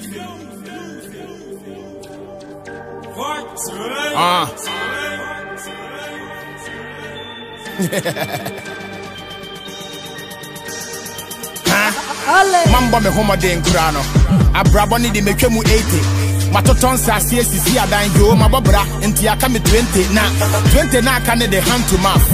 Mambo me home de nkurano abraboni de metwemu 80 matoton sase sisi adan yo mabobra enti aka me 20 na 20 na aka ne de hand to mouth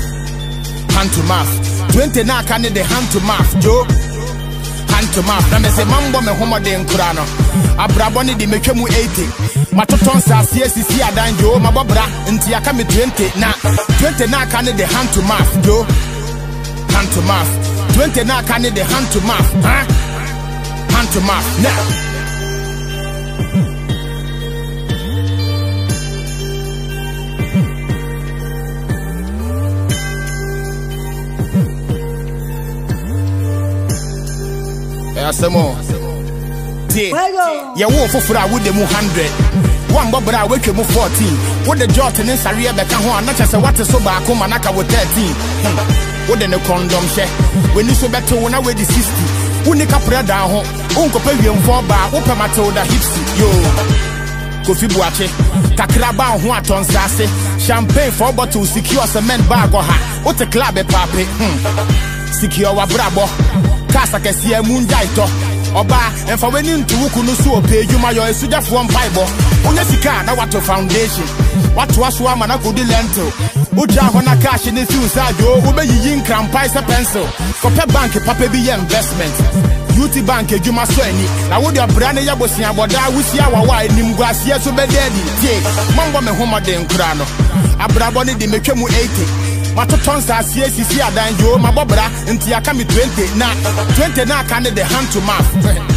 20 na aka ne de hand to mouth jo hand to mouth na me say mambo me home de nkurano abraboni de metwemu 80 matoton sase sisi adan yo mabobra enti aka me 20 na 20 na aka ne de hand to mouth jo hand to mouth 20 na aka ne de hand to mouth hand to mouth now. Asemo ye wo fofura wo de mu 100 one bobra we twemu 14 wo de jot ne sare be ka ho na chese wate so ba ko manaka wo 13 wo de ne condom she we ni so beto wo na we di 60 wo ni kapra da ho unko pa wiem fo ba wo pa matilda hipsy yo Kofi Buache kakra ba ho aton sase champagne for bottle secure cement bag ho ha wo te club e pape secure wa brabo kasa kese mundaito oba enfa weni ntuku no so opejuma yo esujafo mpaibo onya sika na wato foundation wato aso ama na kodi lentil uja ho na cash ne si usajo obeyiyi nkrampai se pencil kope bank papa bi ye investment Beauty bank ejuma so ani na wo de brane ya bosia boda wusia wawa enim guasie so bededi tie mambo me homo de nkura no abrabo ne de metwemu 80 matoton sase sisi adan jo mabobra enti aka me 20 na 20 na aka ne de hand to mouth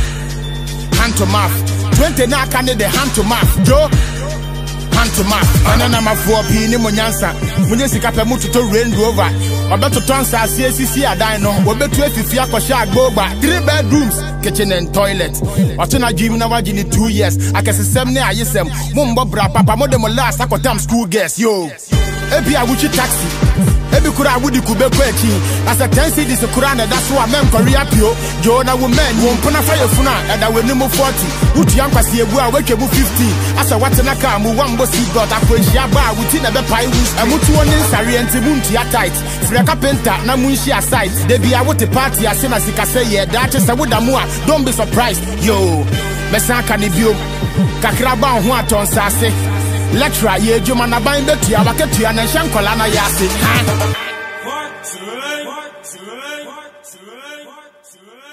20 na aka ne de hand to mouth jo hand to mouth anana mafo pi ni monyansa munye sika pe mututo Range Rover obetoton sase sisi adan no obetu afifia kwhye agbogba 3 bedrooms kitchen and toilet otuna dream na waji ni 2 years akesesem ne ayesem mumbobra papa modem last akotam school girls yo ebi awuchi taxi ebi kura awudi kubeko echi as a 10 cedis kura na that's why mem korea pio jo na women won pona fire funa eda weni mu 40 utu yankwasi ebu a wetwebu 50 asa watena ka mu wambo seat belt akwenhia ba wuti na be pai wus amutu woni nsare enti muntu ya tight free carpenter na munshi aside de bia wote party ase na sikase ye da chese woda mu a don't be surprised yo mesaka ne bio kakra ba ho aton sase lecturer ye juma na ban betua waketua na hyankola na yase ha